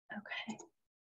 Okay.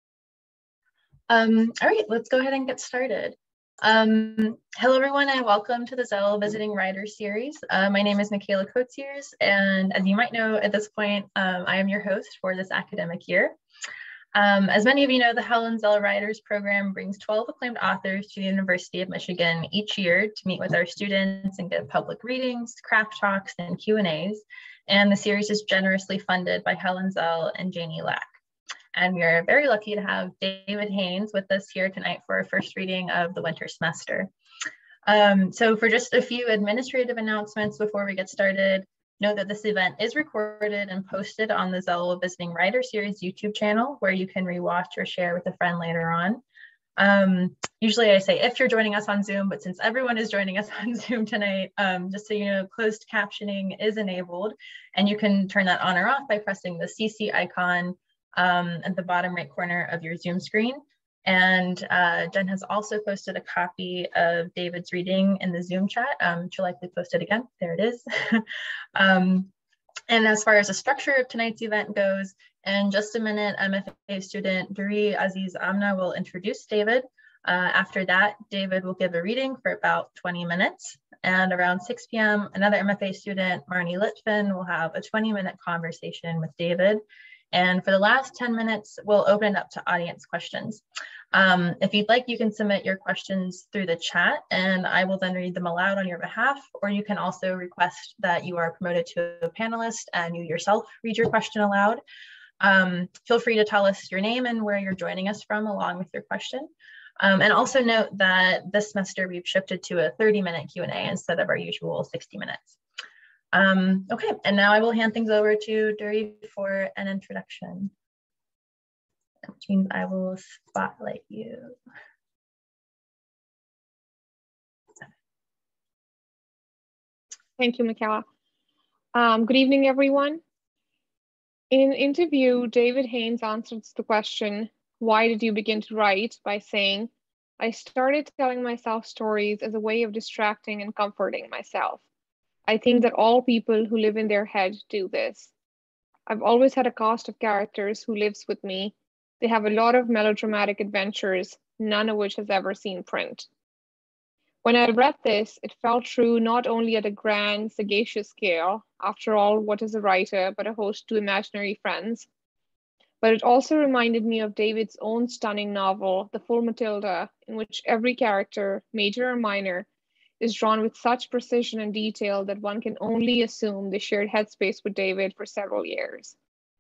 All right, let's go ahead and get started. Hello, everyone, and welcome to the Zell Visiting Writers series. My name is Michaela Coetsiers, and as you might know at this point, I am your host for this academic year. As many of you know, the Helen Zell Writers Program brings 12 acclaimed authors to the University of Michigan each year to meet with our students and give public readings, craft talks, and Q&As. And the series is generously funded by Helen Zell and Janie Lack. And we are very lucky to have David Haynes with us here tonight for our first reading of the winter semester. So for just a few administrative announcements before we get started, know that this event is recorded and posted on the Zell Visiting Writer Series YouTube channel, where you can rewatch or share with a friend later on. Usually I say if you're joining us on Zoom, but since everyone is joining us on Zoom tonight, just so you know, closed captioning is enabled, and you can turn that on or off by pressing the CC icon at the bottom right corner of your Zoom screen. And Jen has also posted a copy of David's reading in the Zoom chat. She'll likely post it again. There it is. And as far as the structure of tonight's event goes, in just a minute, MFA student Duri Aziz Amna will introduce David. After that, David will give a reading for about 20 minutes. And around 6 p.m., another MFA student, Marnie Litvin, will have a 20-minute conversation with David. And for the last 10 minutes, we'll open it up to audience questions. If you'd like, you can submit your questions through the chat, and I will then read them aloud on your behalf, or you can also request that you are promoted to a panelist and you yourself read your question aloud. Feel free to tell us your name and where you're joining us from along with your question. And also note that this semester we've shifted to a 30-minute Q&A instead of our usual 60 minutes. Okay, and now I will hand things over to Duri for an introduction, which means I will spotlight you. Thank you, Michaela. Good evening, everyone. In an interview, David Haynes answers the question, why did you begin to write, by saying, I started telling myself stories as a way of distracting and comforting myself. I think that all people who live in their head do this. I've always had a cast of characters who lives with me. They have a lot of melodramatic adventures, none of which has ever seen print. When I read this, it felt true not only at a grand, sagacious scale, after all, what is a writer but a host to imaginary friends, but it also reminded me of David's own stunning novel, The Full Matilda, in which every character, major or minor, is drawn with such precision and detail that one can only assume they shared headspace with David for several years.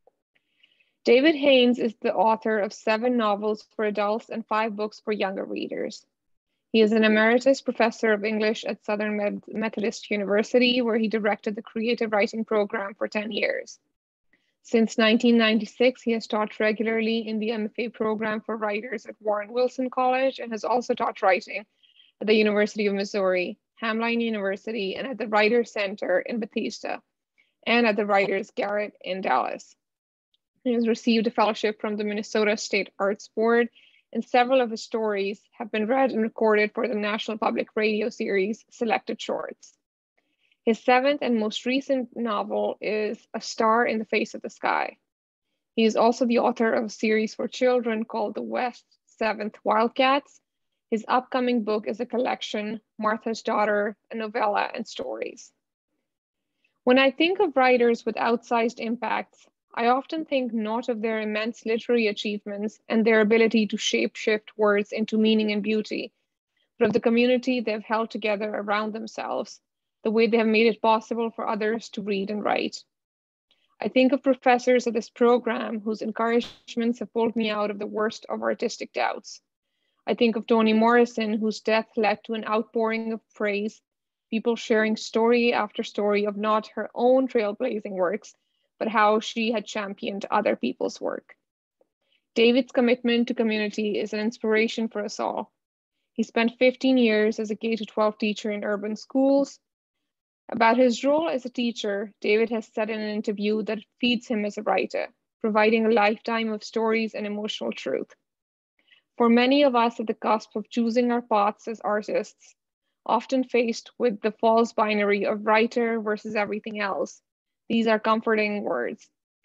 David Haynes is the author of 7 novels for adults and 5 books for younger readers. He is an emeritus professor of English at Southern Methodist University, where he directed the creative writing program for 10 years. Since 1996, he has taught regularly in the MFA program for writers at Warren Wilson College and has also taught writing at the University of Missouri, Hamline University, and at the Writers Center in Bethesda, and at the Writers Garret in Dallas. He has received a fellowship from the Minnesota State Arts Board, and several of his stories have been read and recorded for the National Public Radio series Selected Shorts. His 7th and most recent novel is A Star in the Face of the Sky. He is also the author of a series for children called the West Seventh Wildcats. His upcoming book is a collection, Martha's Daughter, a novella and stories. When I think of writers with outsized impacts, I often think not of their immense literary achievements and their ability to shape-shift words into meaning and beauty, but of the community they've held together around themselves, the way they have made it possible for others to read and write. I think of professors at this program whose encouragements have pulled me out of the worst of artistic doubts. I think of Toni Morrison, whose death led to an outpouring of praise, people sharing story after story of not her own trailblazing works, but how she had championed other people's work. David's commitment to community is an inspiration for us all. He spent 15 years as a K-12 teacher in urban schools. About his role as a teacher, David has said in an interview that it feeds him as a writer, providing a lifetime of stories and emotional truth. For many of us at the cusp of choosing our paths as artists, often faced with the false binary of writer versus everything else, these are comforting words.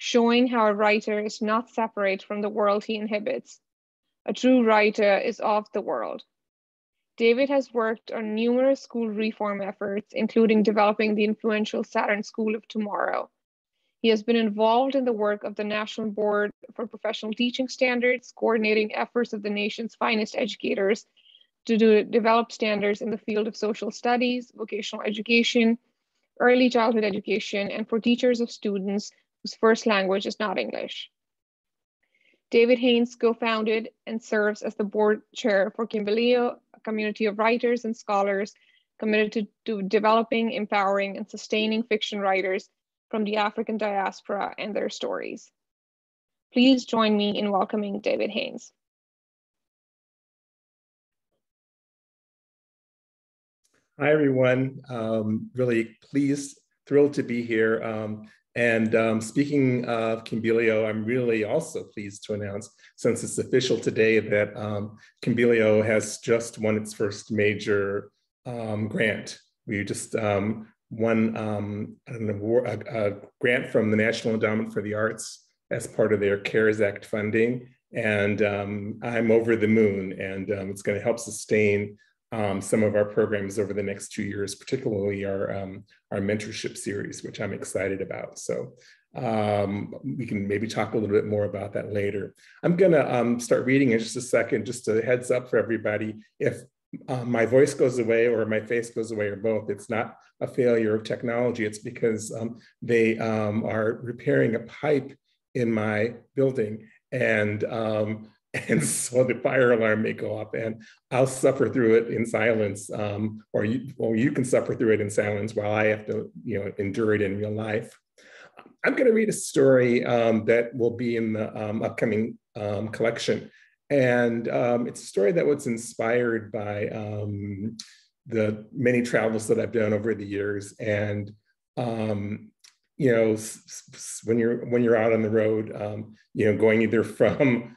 showing how a writer is not separate from the world he inhabits. A true writer is of the world. David has worked on numerous school reform efforts, including developing the influential Saturn School of Tomorrow. He has been involved in the work of the National Board for Professional Teaching Standards, coordinating efforts of the nation's finest educators to develop standards in the field of social studies, vocational education, early childhood education, and for teachers of students whose first language is not English. David Haynes co-founded and serves as the board chair for Kimbilio, a community of writers and scholars committed to developing, empowering, and sustaining fiction writers from the African diaspora and their stories. Please join me in welcoming David Haynes. Hi, everyone. Really thrilled to be here. Speaking of Kimbilio, I'm really also pleased to announce, since it's official today, that Kimbilio has just won its first major grant. We just won a grant from the National Endowment for the Arts as part of their CARES Act funding. And I'm over the moon, and it's going to help sustain some of our programs over the next 2 years, particularly our mentorship series, which I'm excited about. So we can maybe talk a little bit more about that later. I'm gonna start reading in just a second, just a heads up for everybody. If my voice goes away or my face goes away or both, it's not a failure of technology. It's because they are repairing a pipe in my building, and so the fire alarm may go off, and I'll suffer through it in silence, or you can suffer through it in silence while I have to, endure it in real life. I'm going to read a story that will be in the upcoming collection, and it's a story that was inspired by the many travels that I've done over the years, and when you're out on the road, going either from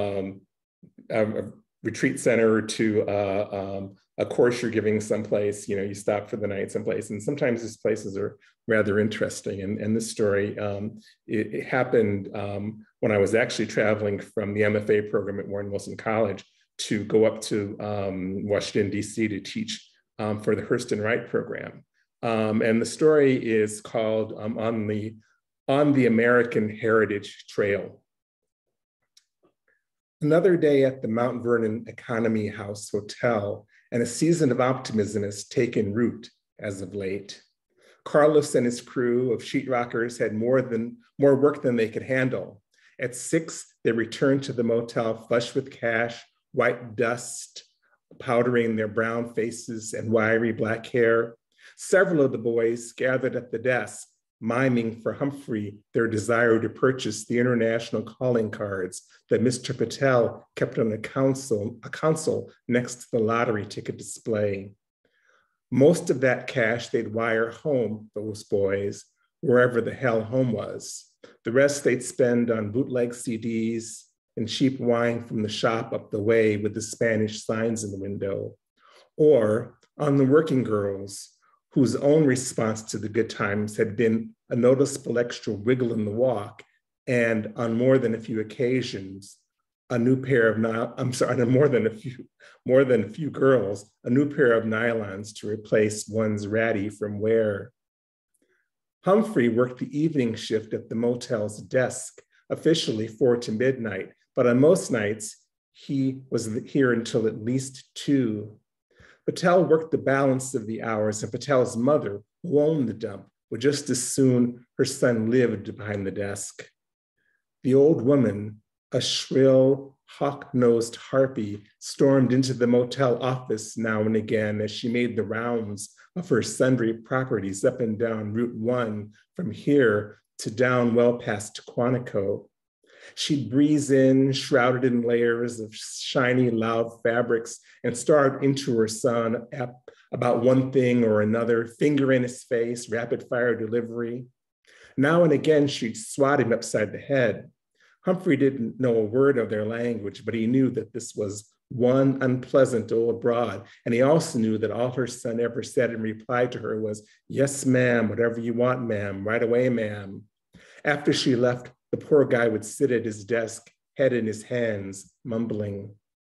a retreat center to a course you're giving someplace, you stop for the night someplace, and sometimes these places are rather interesting. And this story, it happened when I was actually traveling from the MFA program at Warren Wilson College to go up to Washington, D.C. to teach for the Hurston Wright program. And the story is called On the American Heritage Trail. Another day at the Mount Vernon Economy House Hotel, and a season of optimism has taken root as of late. Carlos and his crew of sheetrockers had more work than they could handle. At 6, they returned to the motel flushed with cash, white dust powdering their brown faces and wiry black hair. Several of the boys gathered at the desk, miming for Humphrey their desire to purchase the international calling cards that Mr. Patel kept on a console next to the lottery ticket display. Most of that cash they'd wire home, those boys, wherever the hell home was. The rest they'd spend on bootleg CDs and cheap wine from the shop up the way with the Spanish signs in the window, or on the working girls, whose own response to the good times had been a noticeable extra wiggle in the walk, and on more than a few occasions, more than a few girls, a new pair of nylons to replace one's ratty from wear. Humphrey worked the evening shift at the motel's desk, officially 4 to midnight, but on most nights, he was here until at least 2. Patel worked the balance of the hours, and Patel's mother, who owned the dump, would just as soon her son lived behind the desk. The old woman, a shrill, hawk-nosed harpy, stormed into the motel office now and again as she made the rounds of her sundry properties up and down Route 1, from here to down well past Quantico. She'd breeze in, shrouded in layers of shiny, loud fabrics, and start into her son about one thing or another, finger in his face, rapid fire delivery. Now and again, she'd swat him upside the head. Humphrey didn't know a word of their language, but he knew that this was one unpleasant old broad. And he also knew that all her son ever said in reply to her was, "Yes, ma'am, whatever you want, ma'am, right away, ma'am." After she left, the poor guy would sit at his desk, head in his hands, mumbling.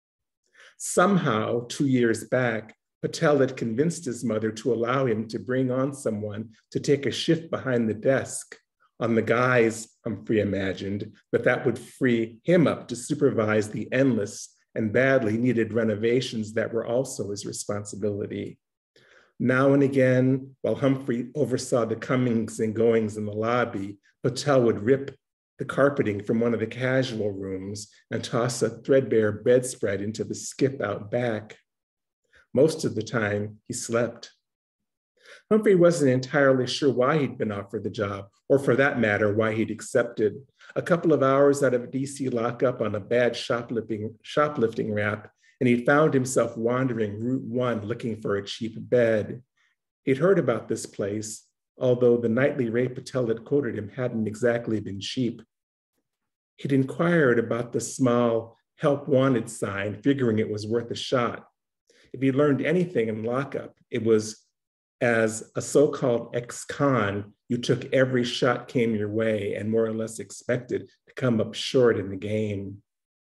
Somehow, 2 years back, Patel had convinced his mother to allow him to bring on someone to take a shift behind the desk, on the guise, Humphrey imagined, that would free him up to supervise the endless and badly needed renovations that were also his responsibility. Now and again, while Humphrey oversaw the comings and goings in the lobby, Patel would rip the carpeting from one of the casual rooms and toss a threadbare bedspread into the skip out back. Most of the time, he slept. Humphrey wasn't entirely sure why he'd been offered the job, or for that matter, why he'd accepted. A couple of hours out of a DC lockup on a bad shoplifting rap, and he'd found himself wandering Route 1 looking for a cheap bed. He'd heard about this place, although the nightly rate Patel had quoted him hadn't exactly been cheap. He'd inquired about the small help wanted sign, figuring it was worth a shot. If he learned anything in lockup, it was, as a so-called ex-con, you took every shot came your way and more or less expected to come up short in the game.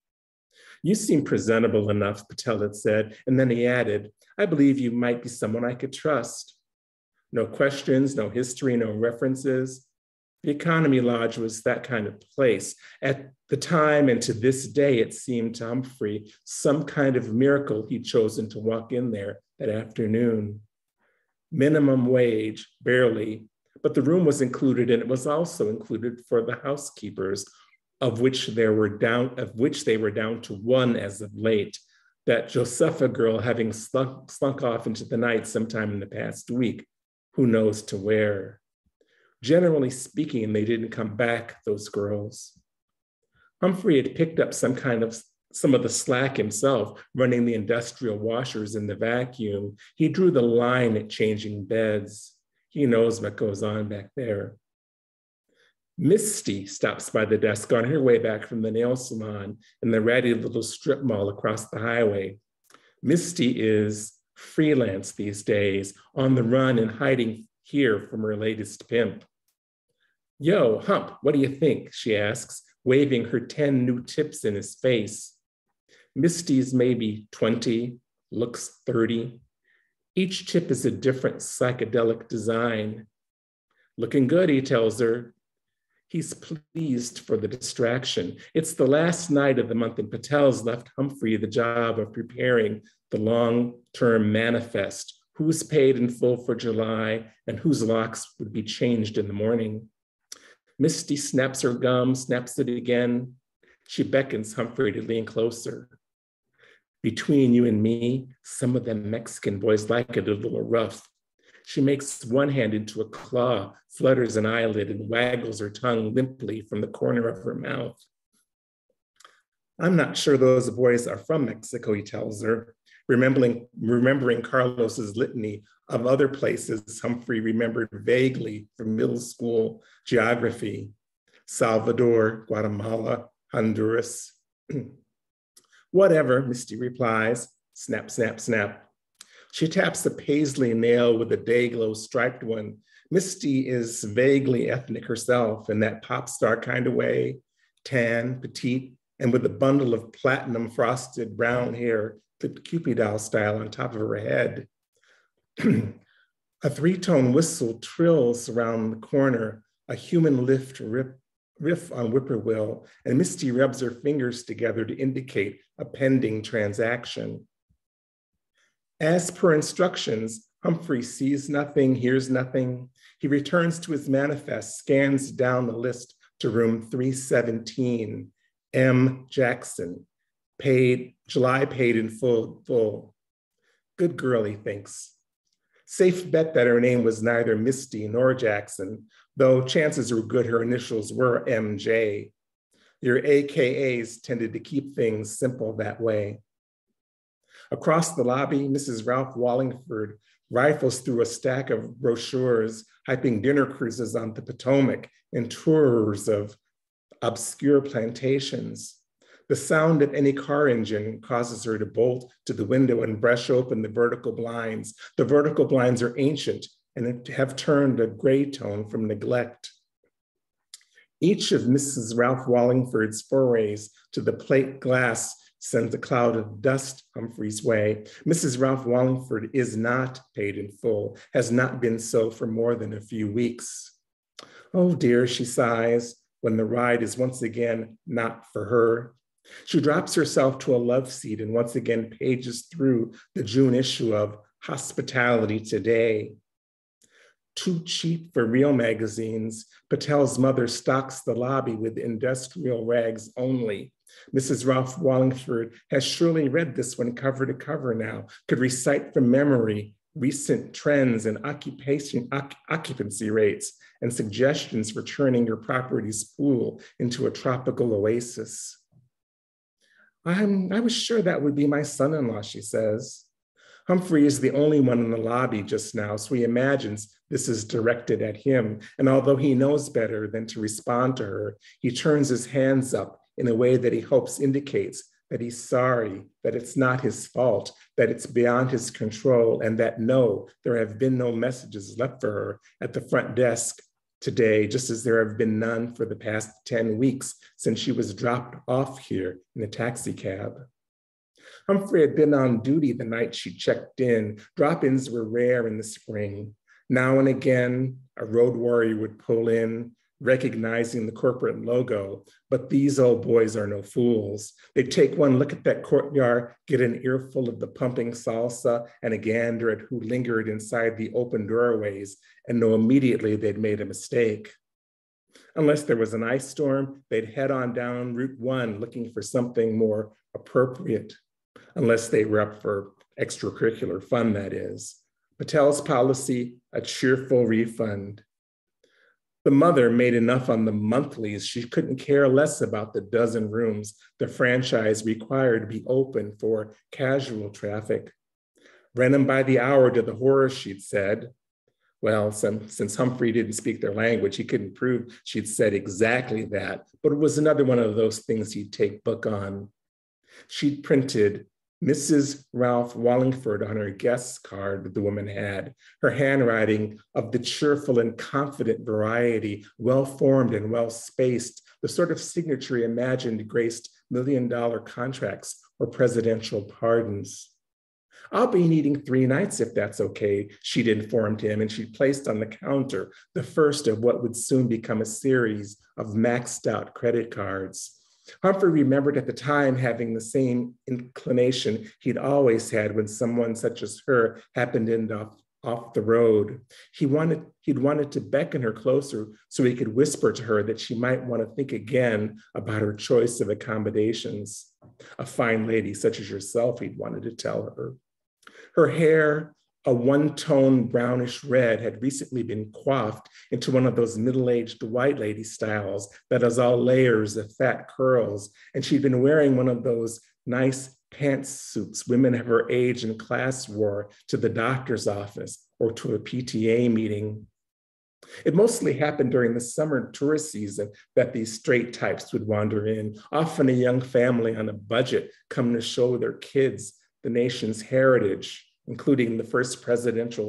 You seem presentable enough, Patel had said, and then he added, I believe you might be someone I could trust. No questions, no history, no references. The Economy Lodge was that kind of place. At the time and to this day, it seemed to Humphrey some kind of miracle he'd chosen to walk in there that afternoon. Minimum wage, barely, but the room was included, and it was also included for the housekeepers, of which they were down to one as of late, that Josepha girl having slunk off into the night sometime in the past week, who knows to where. Generally speaking, they didn't come back, those girls. Humphrey had picked up some of the slack himself, running the industrial washers in the vacuum. He drew the line at changing beds. He knows what goes on back there. Misty stops by the desk on her way back from the nail salon in the ratty little strip mall across the highway. Misty is freelance these days, on the run and hiding here from her latest pimp. Yo, Hump, what do you think? She asks, waving her 10 new tips in his face. Misty's maybe 20, looks 30. Each tip is a different psychedelic design. Looking good, he tells her. He's pleased for the distraction. It's the last night of the month, and Patel's left Humphrey the job of preparing the long-term manifest, who's paid in full for July and whose locks would be changed in the morning. Misty snaps her gum, snaps it again. She beckons Humphrey to lean closer. Between you and me, some of them Mexican boys like it a little rough. She makes one hand into a claw, flutters an eyelid, and waggles her tongue limply from the corner of her mouth. I'm not sure those boys are from Mexico, he tells her. Remembering Carlos's litany of other places Humphrey remembered vaguely from middle school geography: Salvador, Guatemala, Honduras. Whatever, Misty replies, snap, snap, snap. She taps the paisley nail with a day-glow striped one. Misty is vaguely ethnic herself in that pop star kind of way, tan, petite, and with a bundle of platinum frosted brown hair, clipped Cupid doll style on top of her head. A three-tone whistle trills around the corner, a human lift riff on whippoorwill, and Misty rubs her fingers together to indicate a pending transaction. As per instructions, Humphrey sees nothing, hears nothing. He returns to his manifest, scans down the list to room 317, M. Jackson, July paid in full. Good girl, he thinks. Safe bet that her name was neither Misty nor Jackson, though chances are good her initials were MJ. Your AKAs tended to keep things simple that way. Across the lobby, Mrs. Ralph Wallingford rifles through a stack of brochures hyping dinner cruises on the Potomac and tours of obscure plantations. The sound of any car engine causes her to bolt to the window and brush open the vertical blinds. The vertical blinds are ancient and have turned a gray tone from neglect. Each of Mrs. Ralph Wallingford's forays to the plate glass sends a cloud of dust Humphrey's way. Mrs. Ralph Wallingford is not paid in full, has not been so for more than a few weeks. Oh dear, she sighs when the ride is once again not for her. She drops herself to a love seat and once again pages through the June issue of Hospitality Today. Too cheap for real magazines, Patel's mother stocks the lobby with industrial rags only. Mrs. Ralph Wallingford has surely read this one cover to cover now, could recite from memory recent trends in occupancy rates and suggestions for turning your property's pool into a tropical oasis. I was sure that would be my son-in-law, she says. Humphrey is the only one in the lobby just now, so he imagines this is directed at him. And although he knows better than to respond to her, he turns his hands up in a way that he hopes indicates that he's sorry, that it's not his fault, that it's beyond his control, and that no, there have been no messages left for her at the front desk today, just as there have been none for the past 10 weeks since she was dropped off here in a taxi cab. Humphrey had been on duty the night she checked in. Drop-ins were rare in the spring. Now and again, a road warrior would pull in, recognizing the corporate logo, but these old boys are no fools. They'd take one look at that courtyard, get an earful of the pumping salsa and a gander at who lingered inside the open doorways and know immediately they'd made a mistake. Unless there was an ice storm, they'd head on down Route 1 looking for something more appropriate, unless they were up for extracurricular fun, that is. Patel's policy, a cheerful refund. The mother made enough on the monthlies. She couldn't care less about the dozen rooms the franchise required to be open for casual traffic. Rent them by the hour to the horror, she'd said. Well, since Humphrey didn't speak their language, he couldn't prove she'd said exactly that, but it was another one of those things he'd take book on. She'd printed Mrs. Ralph Wallingford on her guest card that the woman had, her handwriting of the cheerful and confident variety, well-formed and well-spaced, the sort of signature he imagined graced million-dollar contracts or presidential pardons. I'll be needing 3 nights if that's okay, she'd informed him, and she'd placed on the counter the first of what would soon become a series of maxed out credit cards. Humphrey remembered at the time having the same inclination he'd always had when someone such as her happened in off the road. He'd wanted to beckon her closer so he could whisper to her that she might want to think again about her choice of accommodations. A fine lady such as yourself, he'd wanted to tell her. Her hair, a one-tone brownish red, had recently been coiffed into one of those middle-aged white lady styles that has all layers of fat curls, and she'd been wearing one of those nice pantsuits women of her age and class wore to the doctor's office or to a PTA meeting. It mostly happened during the summer tourist season that these straight types would wander in, often a young family on a budget coming to show their kids the nation's heritage, including the first president's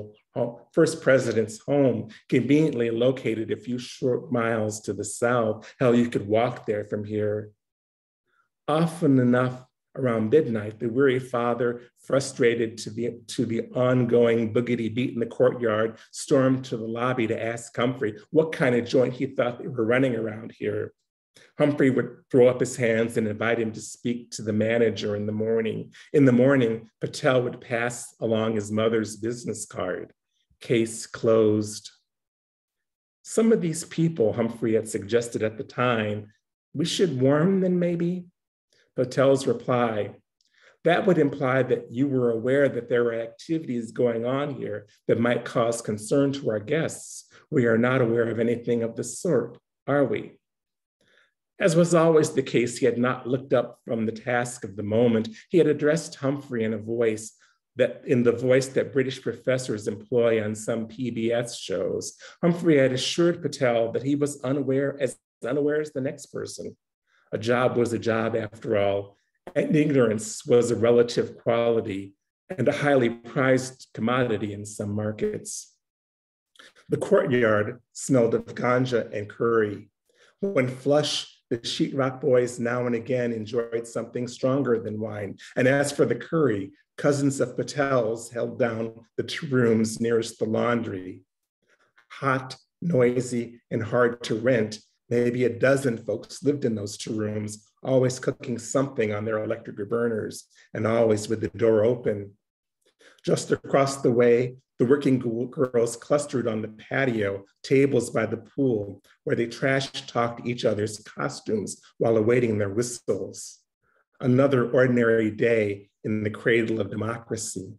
home, conveniently located a few short miles to the south. Hell, you could walk there from here. Often enough, around midnight, the weary father, frustrated to the ongoing boogity beat in the courtyard, stormed to the lobby to ask Humphrey what kind of joint he thought they were running around here. Humphrey would throw up his hands and invite him to speak to the manager in the morning. In the morning, Patel would pass along his mother's business card. Case closed. Some of these people, Humphrey had suggested at the time, we should warn them maybe? Patel's reply, that would imply that you were aware that there were activities going on here that might cause concern to our guests. We are not aware of anything of the sort, are we? As was always the case, he had not looked up from the task of the moment. He had addressed Humphrey in the voice that British professors employ on some PBS shows. Humphrey had assured Patel that he was as unaware as the next person. A job was a job after all, and ignorance was a relative quality and a highly prized commodity in some markets. The courtyard smelled of ganja and curry. When flush, the sheetrock boys now and again enjoyed something stronger than wine. And as for the curry, cousins of Patel's held down the two rooms nearest the laundry. Hot, noisy, and hard to rent, maybe a dozen folks lived in those two rooms, always cooking something on their electric burners and always with the door open. Just across the way, the working girls clustered on the patio, tables by the pool, where they trash-talked each other's costumes while awaiting their whistles. Another ordinary day in the cradle of democracy.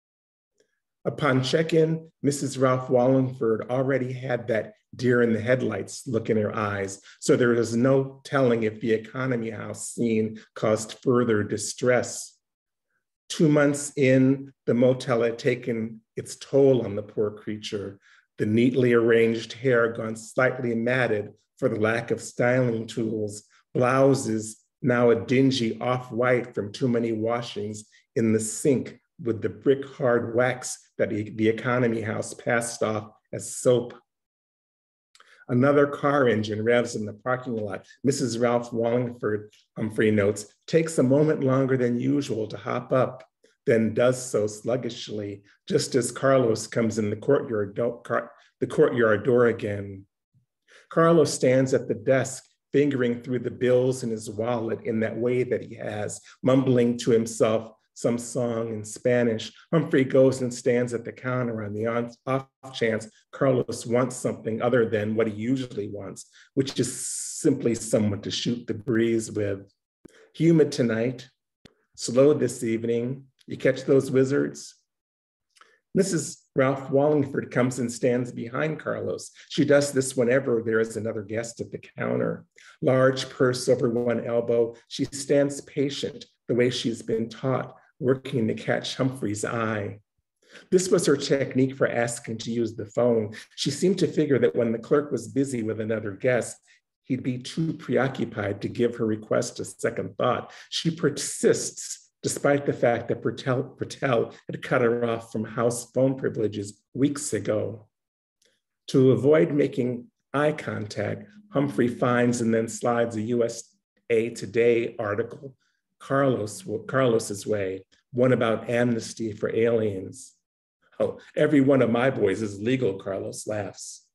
Upon check-in, Mrs. Ralph Wallingford already had that deer in the headlights look in her eyes, so there was no telling if the economy house scene caused further distress. 2 months in, the motel had taken its toll on the poor creature, the neatly arranged hair gone slightly matted for the lack of styling tools, blouses now a dingy off-white from too many washings in the sink with the brick-hard wax that the economy house passed off as soap. Another car engine revs in the parking lot. Mrs. Ralph Wallingford, Humphrey notes, takes a moment longer than usual to hop up, then does so sluggishly, just as Carlos comes in the courtyard door again. Carlos stands at the desk, fingering through the bills in his wallet in that way that he has, mumbling to himself some song in Spanish. Humphrey goes and stands at the counter on the off chance Carlos wants something other than what he usually wants, which is simply someone to shoot the breeze with. Humid tonight, slow this evening. You catch those wizards? Mrs. Ralph Wallingford comes and stands behind Carlos. She does this whenever there is another guest at the counter. Large purse over one elbow, she stands patient the way she's been taught, working to catch Humphrey's eye. This was her technique for asking to use the phone. She seemed to figure that when the clerk was busy with another guest, he'd be too preoccupied to give her request a second thought. She persists, despite the fact that Patel had cut her off from house phone privileges weeks ago. To avoid making eye contact, Humphrey finds and then slides a USA Today article Carlos's way, one about amnesty for aliens. Oh, every one of my boys is legal, Carlos laughs.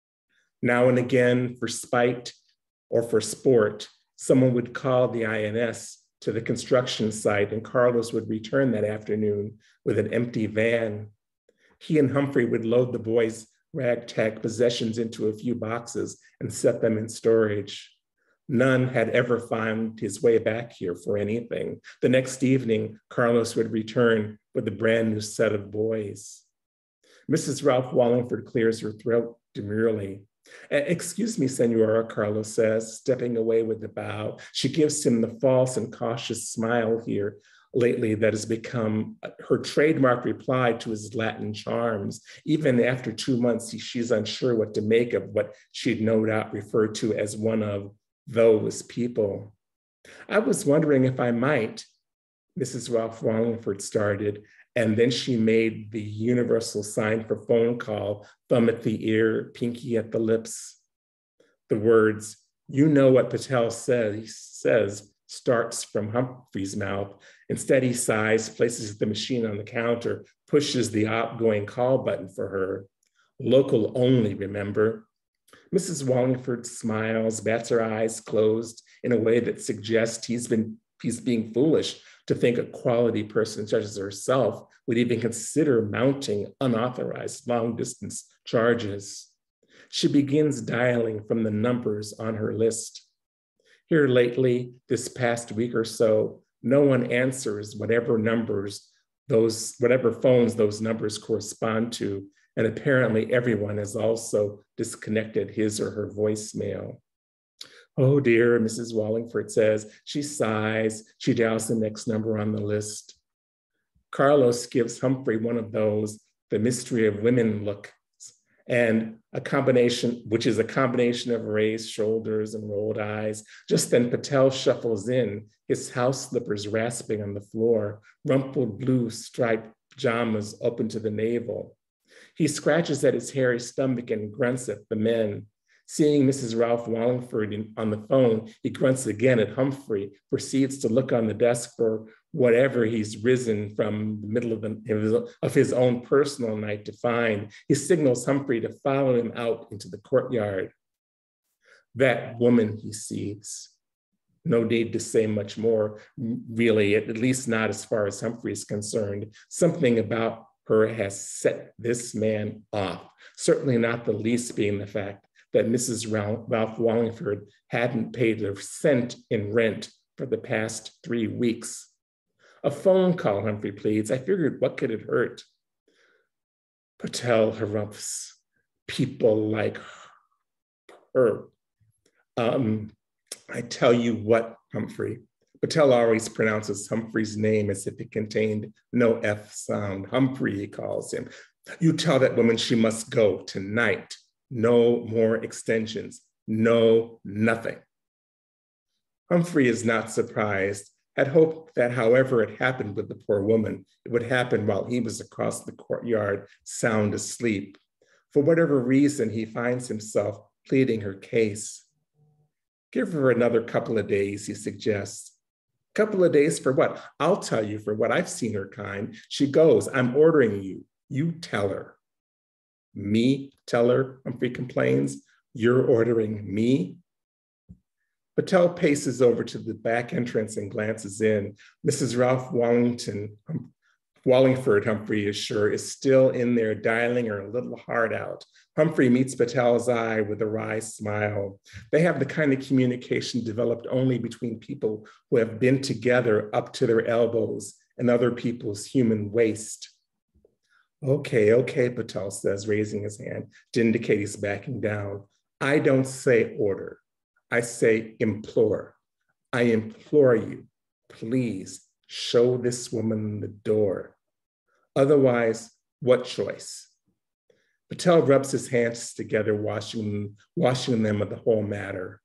Now and again, for spite or for sport, someone would call the INS to the construction site and Carlos would return that afternoon with an empty van. He and Humphrey would load the boys' ragtag possessions into a few boxes and set them in storage. None had ever found his way back here for anything. The next evening, Carlos would return with a brand new set of boys. Mrs. Ralph Wallingford clears her throat demurely. Excuse me, Senora, Carlos says, stepping away with a bow. She gives him the false and cautious smile here lately that has become her trademark reply to his Latin charms. Even after 2 months, she's unsure what to make of what she'd no doubt referred to as one of those people. I was wondering if I might, Mrs. Ralph Wallingford started, and then she made the universal sign for phone call, thumb at the ear, pinky at the lips. The words, "You know what Patel says starts from Humphrey's mouth. Instead, he sighs, places the machine on the counter, pushes the outgoing call button for her. Local only, remember? Mrs. Wallingford smiles, bats her eyes closed in a way that suggests he's being foolish to think a quality person such as herself would even consider mounting unauthorized long-distance charges. She begins dialing from the numbers on her list. Here lately, this past week or so, no one answers whatever phones those numbers correspond to, and apparently everyone has also disconnected his or her voicemail. Oh dear, Mrs. Wallingford says. She sighs. She dials the next number on the list. Carlos gives Humphrey one of those, the mystery of women looks, and which is a combination of raised shoulders and rolled eyes. Just then Patel shuffles in, his house slippers rasping on the floor, rumpled blue striped pajamas open to the navel. He scratches at his hairy stomach and grunts at the men. Seeing Mrs. Ralph Wallingford on the phone, he grunts again at Humphrey, proceeds to look on the desk for whatever he's risen from the middle of his own personal night to find. He signals Humphrey to follow him out into the courtyard. That woman he sees. No need to say much more, really, at least not as far as Humphrey is concerned. Something about her has set this man off, certainly not the least being the fact that Mrs. Ralph Wallingford hadn't paid a cent in rent for the past 3 weeks. A phone call, Humphrey pleads. I figured, what could it hurt? Patel harumphs. People like her. I tell you what, Humphrey. Patel always pronounces Humphrey's name as if it contained no F sound. Humphrey, he calls him. You tell that woman she must go tonight. No more extensions. No, nothing. Humphrey is not surprised, had hoped that however it happened with the poor woman, it would happen while he was across the courtyard, sound asleep. For whatever reason, he finds himself pleading her case. Give her another couple of days, he suggests. Couple of days for what? I'll tell you for what. I've seen her kind. She goes, I'm ordering you. You tell her. Me tell her, Humphrey complains. You're ordering me? Patel paces over to the back entrance and glances in. Mrs. Ralph Wallingford, Humphrey is sure, is still in there dialing her little heart out. Humphrey meets Patel's eye with a wry smile. They have the kind of communication developed only between people who have been together up to their elbows in other people's human waste. Okay, Patel says, raising his hand to indicate he's backing down. I don't say order. I say implore. I implore you, please show this woman the door. Otherwise, what choice? Patel rubs his hands together, washing them of the whole matter.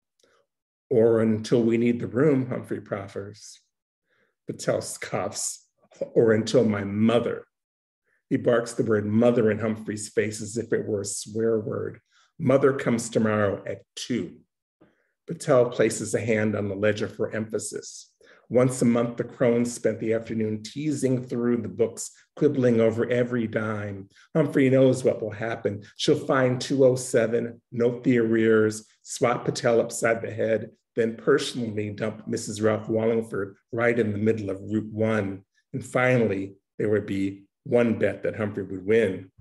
Or until we need the room, Humphrey proffers. Patel scoffs. Or until my mother. He barks the word mother in Humphrey's face as if it were a swear word. Mother comes tomorrow at 2. Patel places a hand on the ledger for emphasis. Once a month, the crones spent the afternoon teasing through the books, quibbling over every dime. Humphrey knows what will happen. She'll find 207, note the arrears, swat Patel upside the head, then personally dump Mrs. Ralph Wallingford right in the middle of Route 1. And finally, there would be one bet that Humphrey would win.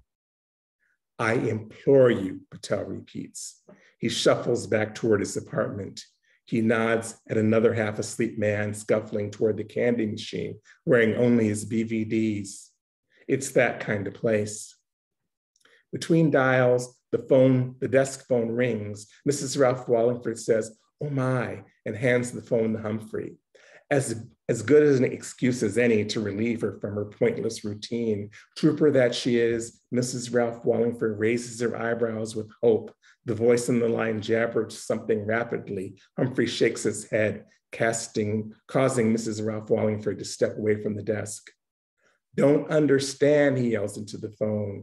I implore you, Patel repeats. He shuffles back toward his apartment. He nods at another half-asleep man scuffling toward the candy machine, wearing only his BVDs. It's that kind of place. Between dials, the desk phone rings. Mrs. Ralph Wallingford says, oh my, and hands the phone to Humphrey. As good as an excuse as any to relieve her from her pointless routine. Trooper that she is, Mrs. Ralph Wallingford raises her eyebrows with hope. The voice on the line jabbers something rapidly. Humphrey shakes his head, causing Mrs. Ralph Wallingford to step away from the desk. Don't understand, he yells into the phone.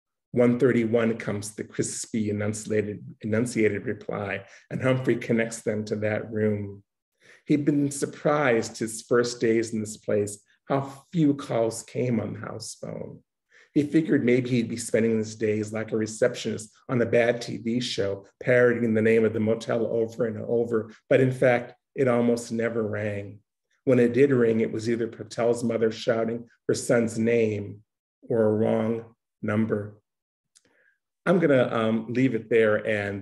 131 comes the crispy, enunciated reply, and Humphrey connects them to that room. He'd been surprised his first days in this place how few calls came on the house phone. He figured maybe he'd be spending his days like a receptionist on a bad TV show, parodying the name of the motel over and over, but in fact, it almost never rang. When it did ring, it was either Patel's mother shouting her son's name or a wrong number. I'm gonna leave it there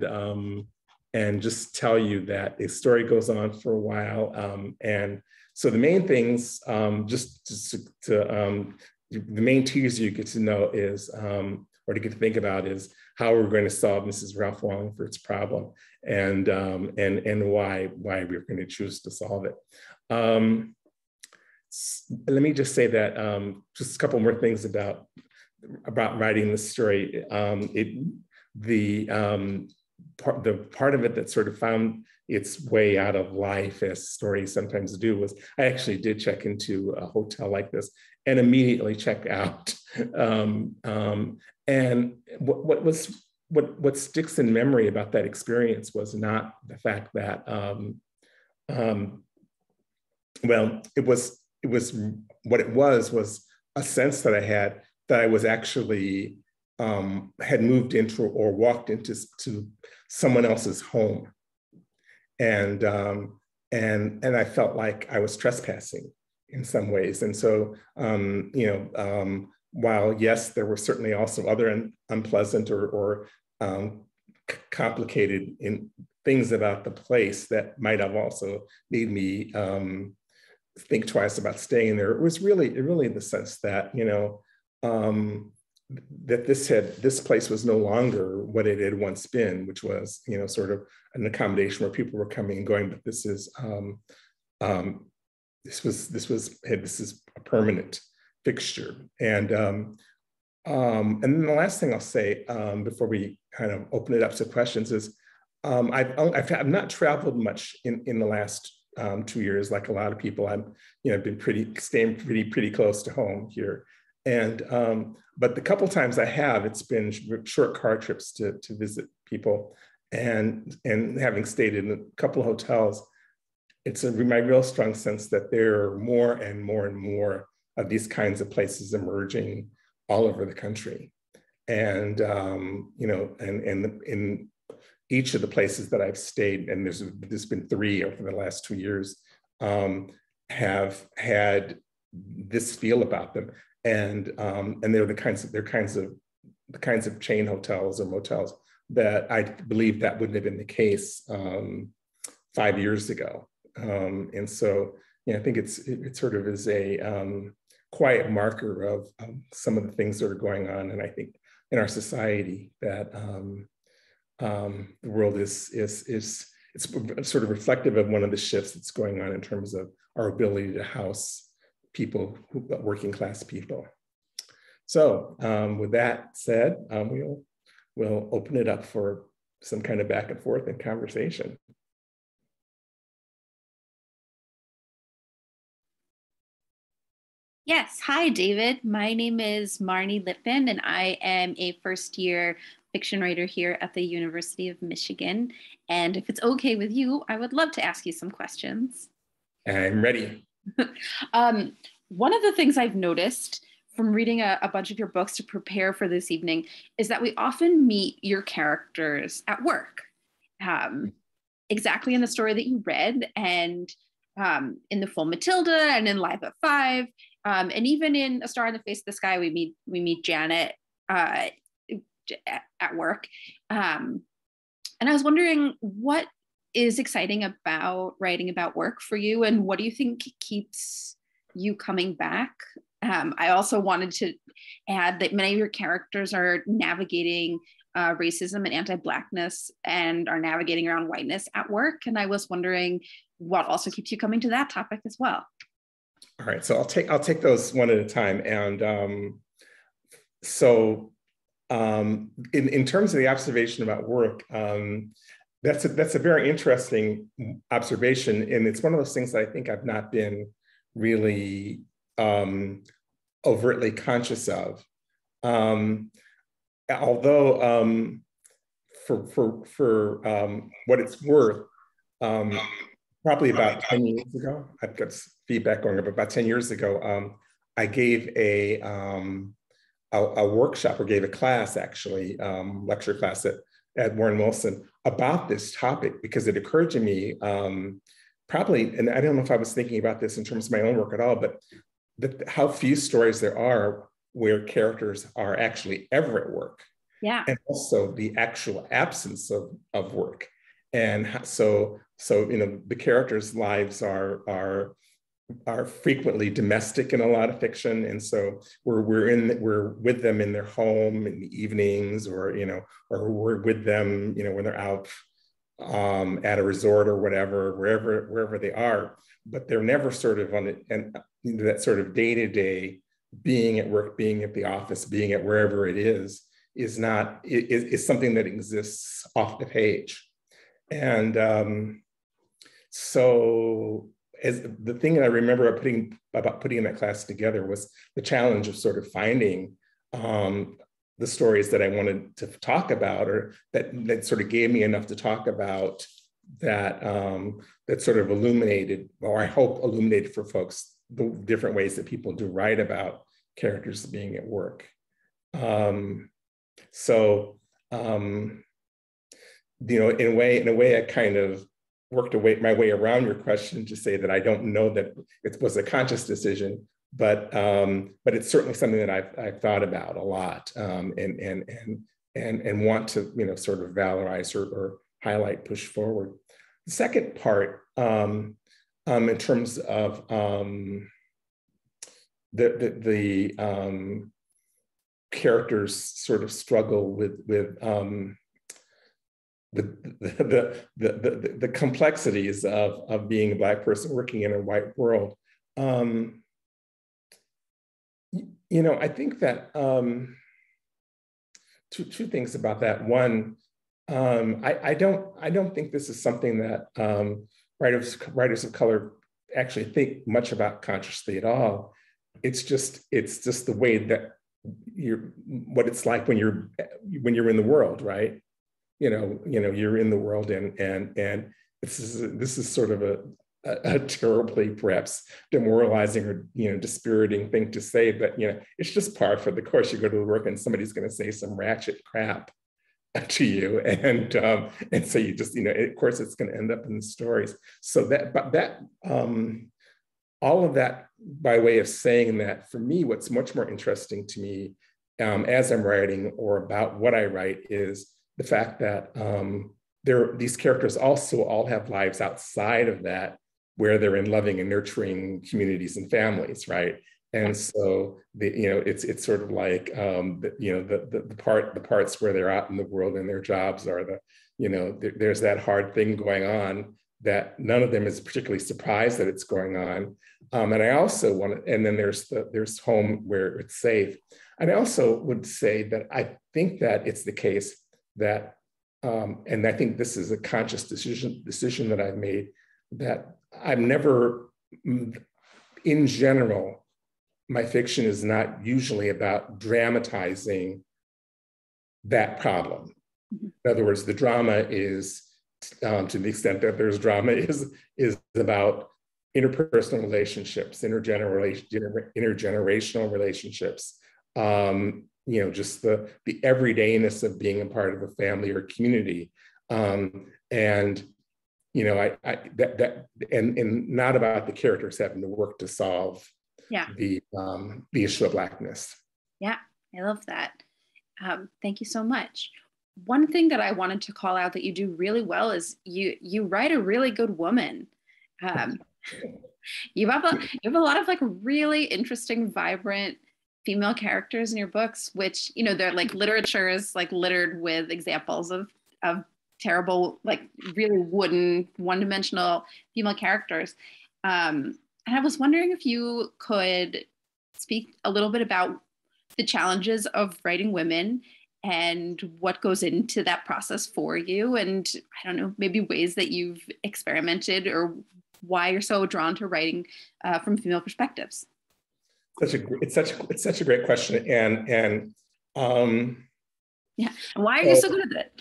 and just tell you that the story goes on for a while. And so the main things, the main teaser you get to know is, or to get to think about is how we're going to solve Mrs. Ralph Wallingford's problem and why we're going to choose to solve it. Let me just say that just a couple more things about writing the story. The part of it that sort of found its way out of life, as stories sometimes do, was I actually did check into a hotel like this and immediately check out. And what was what sticks in memory about that experience was not the fact that, well, it was what it was a sense that I had that I was actually had moved into or walked into someone else's home, and I felt like I was trespassing in some ways. And so, while yes, there were certainly also other unpleasant or complicated things about the place that might have also made me think twice about staying there, it was really the sense that, that this place was no longer what it had once been, which was, sort of an accommodation where people were coming and going, but this is a permanent fixture. And then the last thing I'll say before we kind of open it up to questions is I've not traveled much in the last 2 years, like a lot of people. I've been staying pretty close to home here. And but the couple times I have, it's been short car trips to visit people, and having stayed in a couple of hotels, it's my real strong sense that there are more and more and more of these kinds of places emerging all over the country. And and in each of the places that I've stayed, and there's been 3 over the last 2 years, have had this feel about them. And they're the kinds of chain hotels or motels that I believe that wouldn't have been the case 5 years ago. And so, I think it sort of is a quiet marker of some of the things that are going on. And I think in our society that the world is it's sort of reflective of one of the shifts that's going on in terms of our ability to house people, working class people. So with that said, we'll open it up for some kind of back and forth and conversation. Yes, hi David. My name is Marnie Lippin, and I am a first-year fiction writer here at the University of Michigan. And if it's okay with you, I would love to ask you some questions. I'm ready. One of the things I've noticed from reading a bunch of your books to prepare for this evening is that we often meet your characters at work, exactly in the story that you read, and in The Full Matilda, and in Live at 5, and even in A Star in the Face of the Sky, we meet Janet at work. And I was wondering, what is exciting about writing about work for you, and what do you think keeps you coming back? I also wanted to add that many of your characters are navigating racism and anti-Blackness and are navigating around whiteness at work. And I was wondering what also keeps you coming to that topic as well. All right, so I'll take those one at a time. And in terms of the observation about work, that's a very interesting observation, and it's one of those things that I think I've not been really overtly conscious of. Although for what it's worth, probably about 10 years ago, I've got feedback going up, about 10 years ago, I gave a workshop, or gave a class actually, lecture class at Warren Wilson about this topic, because it occurred to me, probably, and I don't know if I was thinking about this in terms of my own work at all, but how few stories there are where characters are actually ever at work. Yeah. And also the actual absence of work. And so the characters' lives are frequently domestic in a lot of fiction, and so we're with them in their home in the evenings, or we're with them when they're out at a resort or whatever, wherever they are, but they're never sort of on that sort of day-to-day being at work, being at the office, being at wherever it is something that exists off the page. And so as the thing that I remember about putting that class together was the challenge of sort of finding the stories that I wanted to talk about, or that sort of gave me enough to talk about, that that sort of illuminated, or I hope illuminated for folks, the different ways that people do write about characters being at work. You know, in a way, I kind of worked my way around your question to say that I don't know that it was a conscious decision, but it's certainly something that I've thought about a lot, and want to, you know, sort of valorize or highlight, push forward. The second part, in terms of the characters sort of struggle with the complexities of being a Black person working in a white world. You know, I think that two things about that. One, I don't think this is something that writers of color actually think much about consciously at all. It's just the way that what it's like when you're in the world, right? You know, you're in the world, and this is sort of a terribly perhaps demoralizing or, you know, dispiriting thing to say, but, you know, it's just par for the course. You go to work and somebody's going to say some ratchet crap to you, and so you just, you know, of course it's going to end up in the stories. So all of that by way of saying that, for me, what's much more interesting to me as I'm writing or about what I write is the fact that these characters also all have lives outside of that, where they're in loving and nurturing communities and families, right? And so you know, it's sort of like you know, the parts where they're out in the world and their jobs are the, you know, there's that hard thing going on that none of them is particularly surprised that it's going on. And I also want to, and then there's home where it's safe. And I also would say that I think that it's the case that, and I think this is a conscious decision that I've made, that I'm never, in general, my fiction is not usually about dramatizing that problem. In other words, the drama is, to the extent that there's drama, is about interpersonal relationships, intergenerational relationships, you know, just the everydayness of being a part of a family or community, and you know, and not about the characters having to work to solve the issue of Blackness. Yeah, I love that. Thank you so much. One thing that I wanted to call out that you do really well is you write a really good woman. You have a lot of like really interesting, vibrant female characters in your books, which, you know, they're like, literature is like littered with examples of terrible, like really wooden, one-dimensional female characters. And I was wondering if you could speak a little bit about the challenges of writing women and what goes into that process for you. And I don't know, maybe ways that you've experimented or why you're so drawn to writing from female perspectives. It's such a great question. And yeah, and why are you so good at it?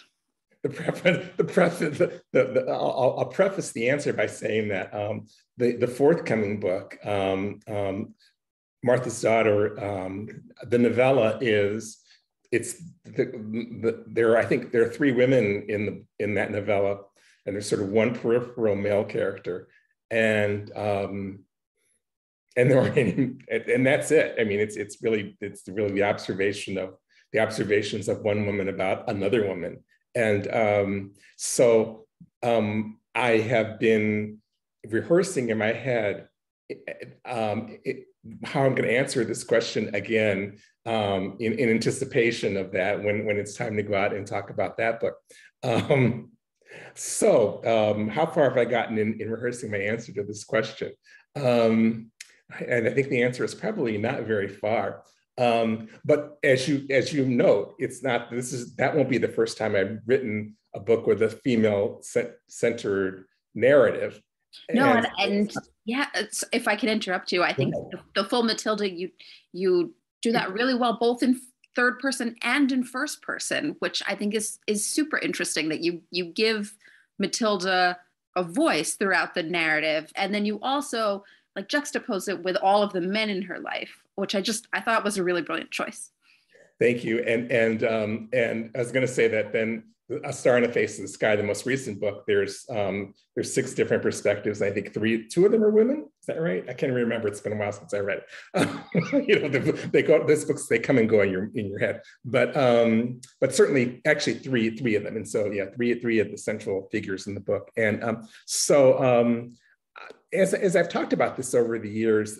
I'll preface the answer by saying that the forthcoming book, Martha's Daughter, the novella is, I think there are three women in that novella, and there's sort of one peripheral male character, and that's it. I mean, it's really the observations of one woman about another woman. And so I have been rehearsing in my head how I'm going to answer this question again in anticipation of that when it's time to go out and talk about that book. So how far have I gotten in rehearsing my answer to this question? And I think the answer is probably not very far. But as you note, that won't be the first time I've written a book with a female centered narrative. No, and yeah, if I can interrupt you, I think the full Matilda, you do that really well, both in third person and in first person, which I think is super interesting, that you give Matilda a voice throughout the narrative, and then you also like juxtapose it with all of the men in her life, which I thought was a really brilliant choice. Thank you. And I was going to say that then A Star in the Face of the Sky, the most recent book, there's 6 different perspectives. I think 2 of them are women. Is that right? I can't remember. It's been a while since I read it. These books, they come and go in your head. But certainly, actually, three of them. And so, yeah, three of the central figures in the book. And as I've talked about this over the years,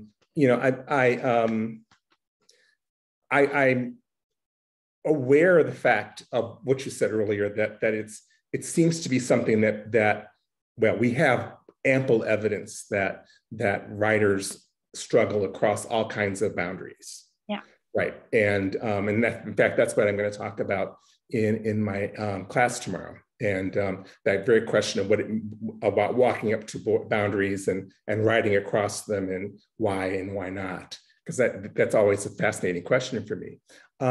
I'm aware of the fact of what you said earlier, that it seems to be something that we have ample evidence that writers struggle across all kinds of boundaries. Yeah. Right. And that, in fact, that's what I'm going to talk about in my class tomorrow. And that very question about walking up to boundaries and writing across them, and why not? Because that's always a fascinating question for me.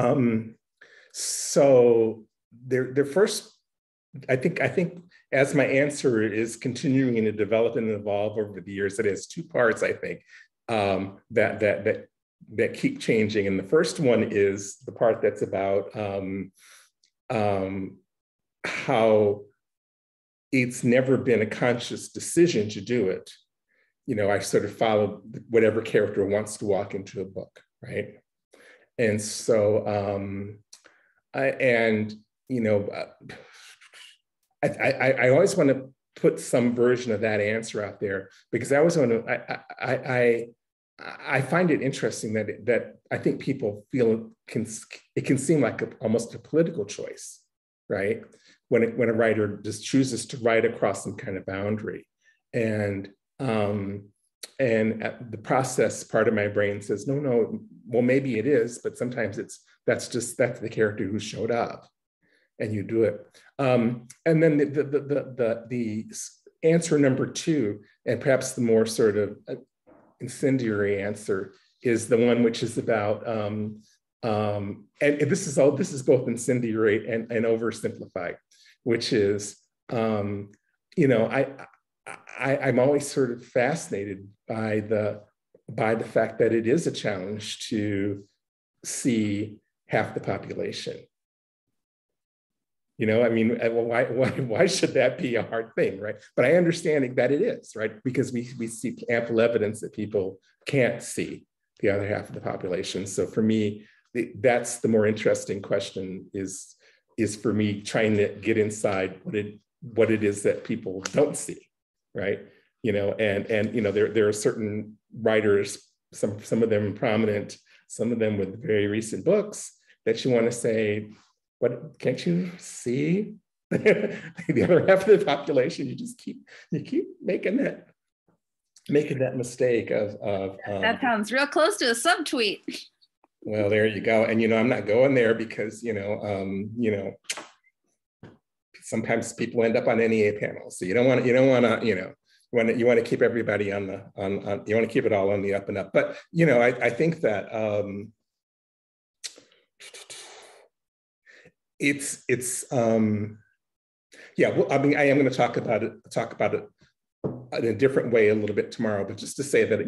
So the first, I think as my answer is continuing to develop and evolve over the years, it has 2 parts, I think, that keep changing. And the first one is the part that's about how it's never been a conscious decision to do it. I sort of follow whatever character wants to walk into a book, right? And so, I always want to put some version of that answer out there, because I always want to, I find it interesting that I think people feel it can seem like almost a political choice, right? When a writer just chooses to write across some kind of boundary. And the process part of my brain says, no, well, maybe it is, but sometimes that's the character who showed up, and you do it. And then the answer number 2, and perhaps the more sort of incendiary answer, is the one which is about, and this is both incendiary and oversimplified, which is, I'm always sort of fascinated by the fact that it is a challenge to see half the population. Why should that be a hard thing, right? But I understand that it is, right? Because we see ample evidence that people can't see the other half of the population. So for me, that's the more interesting question, is for me trying to get inside what it is that people don't see, right? There are certain writers, some of them prominent, some of them with very recent books, that you want to say, what, can't you see the other half of the population? You keep making that mistake of that sounds real close to a subtweet. Well, there you go. And I'm not going there because sometimes people end up on NEA panels, so you want to keep everybody on you want to keep it all on the up and up. But I think that I am going to talk about it in a different way a little bit tomorrow, but just to say that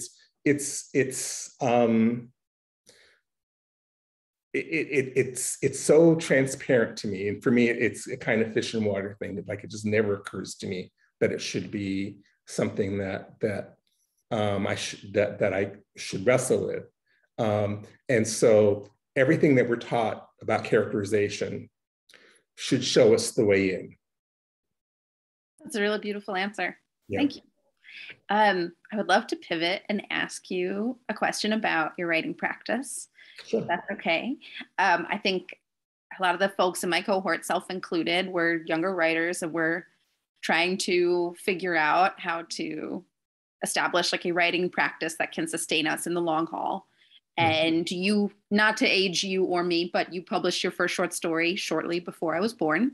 it's so transparent to me, and for me it's a kind of fish and water thing. Like, it just never occurs to me that it should be something that I should wrestle with, and so everything that we're taught about characterization should show us the way in. That's a really beautiful answer. Yeah. Thank you. I would love to pivot and ask you a question about your writing practice. Sure. If that's okay. I think a lot of the folks in my cohort, self included, were younger writers, and we're trying to figure out how to establish like a writing practice that can sustain us in the long haul. And you, not to age you or me, but you published your first short story shortly before I was born.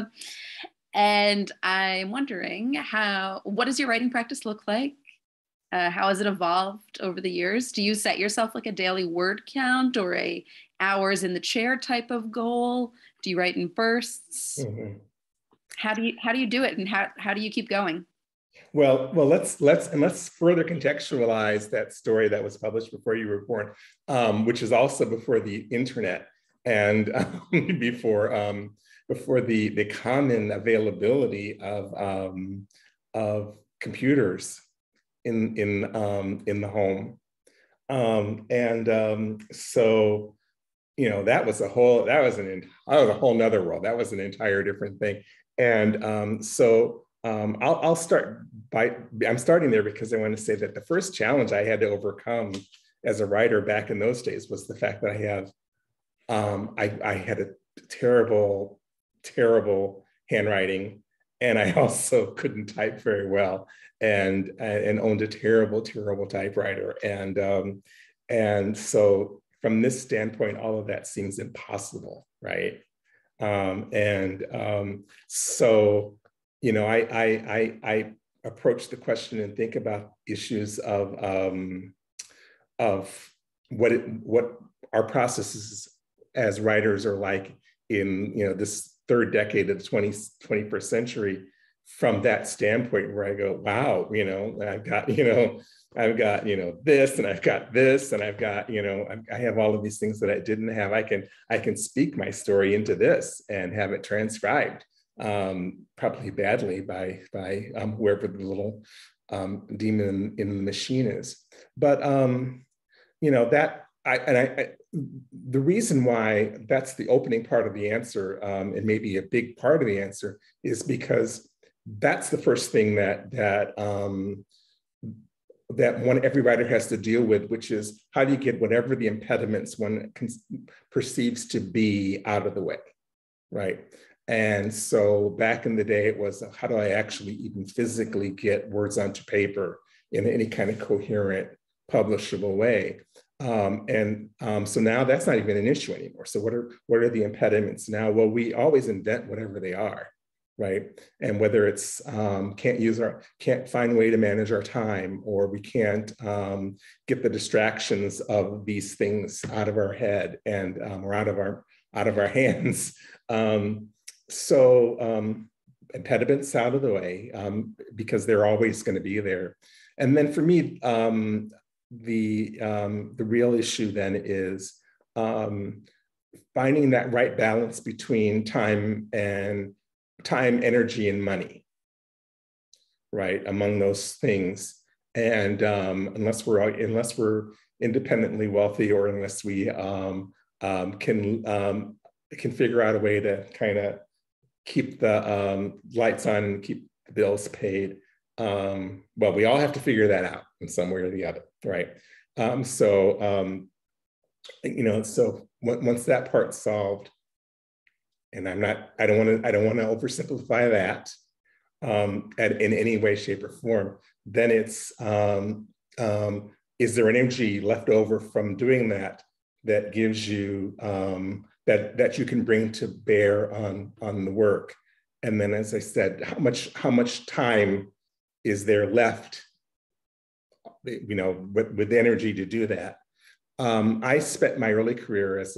And I'm wondering, what does your writing practice look like? How has it evolved over the years? Do you set yourself like a daily word count or a hours in the chair type of goal? Do you write in bursts? Mm-hmm. How do you do it, and how do you keep going? Well, let's further contextualize that story that was published before you were born, which is also before the internet and before the common availability of computers in the home, so that was a whole nother world. That was an entire different thing, and I'm starting there because I want to say that the first challenge I had to overcome as a writer back in those days was the fact that I had a terrible handwriting, and I also couldn't type very well, and owned a terrible typewriter, and so from this standpoint, all of that seems impossible, right? So I approach the question and think about issues of what our processes as writers are like in this third decade of the 21st century from that standpoint, where I go, wow, I've got this, and I've got this, and I've got I have all of these things that I didn't have. I can speak my story into this and have it transcribed, probably badly by whoever the little demon in the machine is. But the reason why that's the opening part of the answer, and maybe a big part of the answer, is because that's the first thing that every writer has to deal with, which is how do you get whatever the impediments one perceives to be out of the way, right? And so back in the day, it was, how do I actually even physically get words onto paper in any kind of coherent, publishable way? So now that's not even an issue anymore. So what are the impediments now? Well, we always invent whatever they are, right? And whether it's can't find a way to manage our time, or we can't get the distractions of these things out of our head and or out of our hands. Impediments out of the way, because they're always going to be there. And then for me, the real issue then is finding that right balance between time, energy, and money, right? Among those things, and unless we're independently wealthy, or unless we can figure out a way to kind of keep the lights on and keep the bills paid. Well, we all have to figure that out in some way or the other, right? So once that part's solved, and I don't want to oversimplify that in any way, shape, or form, then it's is there an energy left over from doing that gives you that you can bring to bear on the work? And then, as I said, how much time is there left, with energy to do that? I spent my early career as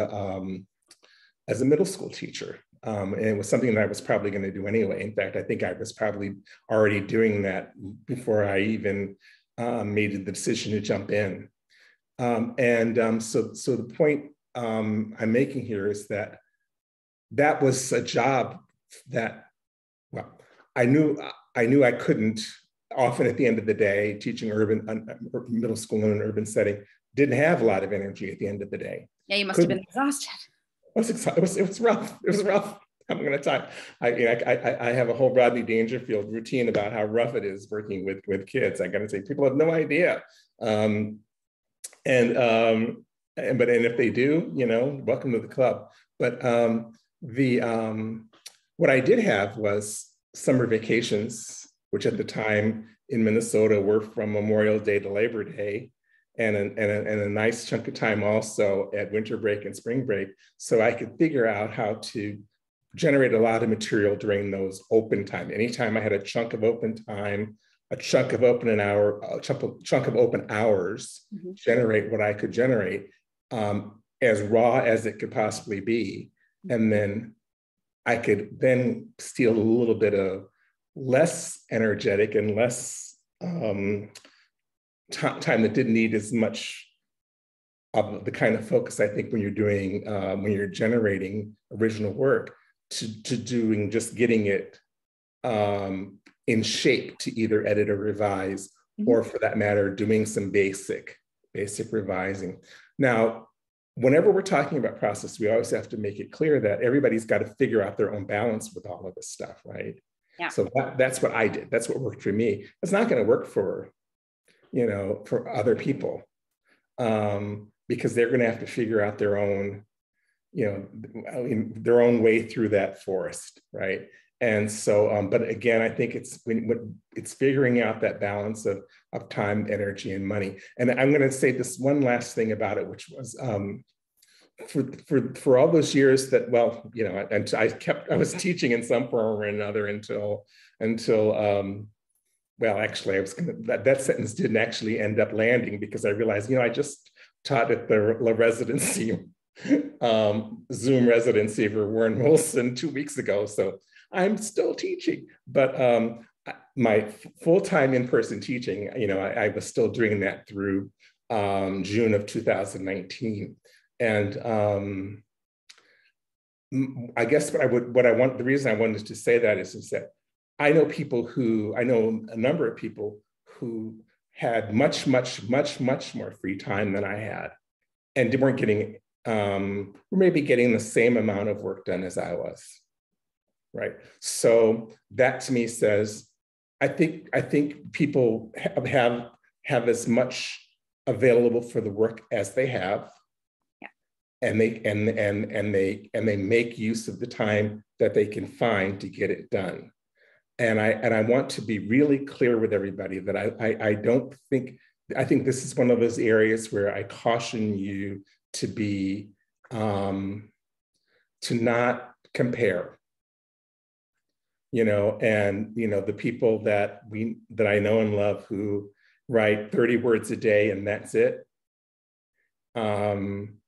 a middle school teacher, and it was something that I was probably going to do anyway. In fact, I think I was probably already doing that before I even made the decision to jump in. So the point I'm making here is that was a job that, well, I knew I couldn't. Often at the end of the day, teaching middle school in an urban setting didn't have a lot of energy at the end of the day. Yeah, you must have been exhausted. It was rough. It was rough. I'm going to talk. I have a whole Rodney Dangerfield routine about how rough it is working with kids. I got to say, people have no idea. But if they do, welcome to the club. But what I did have was summer vacations, which at the time in Minnesota were from Memorial Day to Labor Day, and a nice chunk of time also at winter break and spring break. So I could figure out how to generate a lot of material during those open time. Anytime I had a chunk of open time, a chunk of open hours, generate what I could generate, as raw as it could possibly be. And then I could then steal a little bit of less energetic and less time that didn't need as much of the kind of focus, I think, when you're generating original work, to doing just getting it in shape to either edit or revise, or for that matter, doing some basic revising. Now, whenever we're talking about process, we always have to make it clear that everybody's got to figure out their own balance with all of this stuff, right? Yeah. So that's what I did. That's what worked for me. It's not going to work for other people, because they're going to have to figure out their own, their own way through that forest, right? And so, but again, I think it's figuring out that balance of time, energy, and money. And I'm going to say this one last thing about it, which was for all those years that, and I was teaching in some form or another until actually, that sentence didn't actually end up landing, because I realized, I just taught at the residency, Zoom residency for Warren Wilson 2 weeks ago. So I'm still teaching, but my full-time in-person teaching, I was still doing that through June of 2019. And I guess the reason I wanted to say that is that I know a number of people who had much more free time than I had, and weren't getting, maybe getting the same amount of work done as I was. Right. So that to me says, I think people have as much available for the work as they have. Yeah. And they make use of the time that they can find to get it done. And I want to be really clear with everybody that I think this is one of those areas where I caution you to be to not compare. The people that I know and love who write 30 words a day and that's it. I'm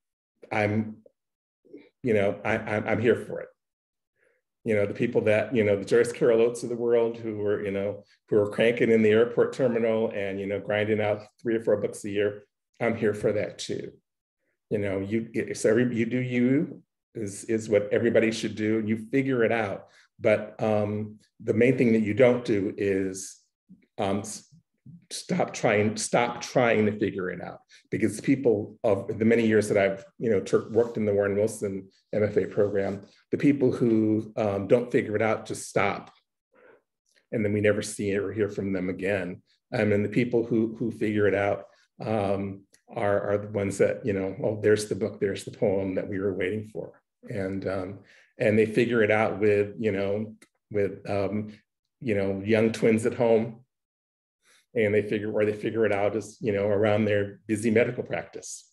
here for it. The people that, the Joyce Carol Oates of the world who are cranking in the airport terminal and, grinding out 3 or 4 books a year. I'm here for that too. You do you is what everybody should do, and you figure it out. But the main thing that you don't do is stop trying to figure it out, because people of the many years that I've worked in the Warren Wilson MFA program, the people who don't figure it out just stop, and then we never see or hear from them again. And the people who figure it out are the ones that there's the book, there's the poem that we were waiting for, and they figure it out with young twins at home. And they figure it out as, around their busy medical practice,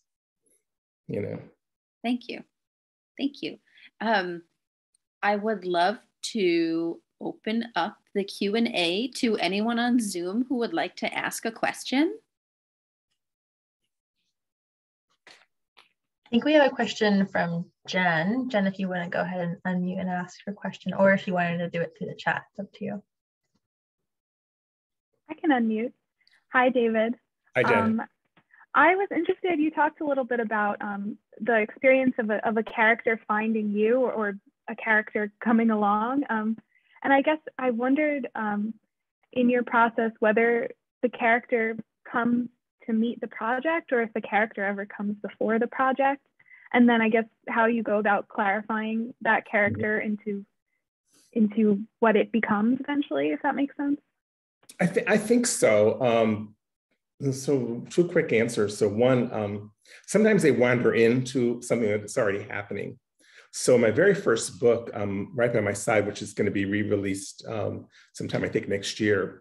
Thank you. Thank you. I would love to open up the Q&A to anyone on Zoom who would like to ask a question. I think we have a question from Jen. Jen, if you want to go ahead and unmute and ask your question, or if you wanted to do it through the chat, it's up to you. I can unmute. Hi, David. Hi, Jen. I was interested, you talked a little bit about the experience of a character finding you, or a character coming along. And I guess I wondered in your process whether the character comes to meet the project, or if the character ever comes before the project. And then I guess how you go about clarifying that character into what it becomes eventually, if that makes sense. I think so. So 2 quick answers. So one, sometimes they wander into something that's already happening. So my very first book, Right by My Side, which is going to be re-released sometime, I think, next year.